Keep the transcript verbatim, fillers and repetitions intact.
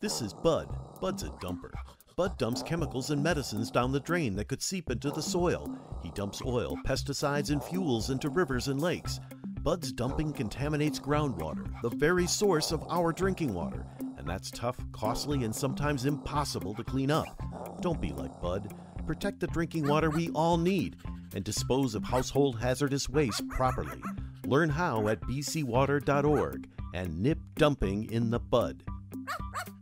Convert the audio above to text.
This is Bud. Bud's a dumper. Bud dumps chemicals and medicines down the drain that could seep into the soil. He dumps oil, pesticides, and fuels into rivers and lakes. Bud's dumping contaminates groundwater, the very source of our drinking water. And that's tough, costly, and sometimes impossible to clean up. Don't be like Bud. Protect the drinking water we all need and dispose of household hazardous waste properly. Learn how at b c water dot org and nip dumping in the bud.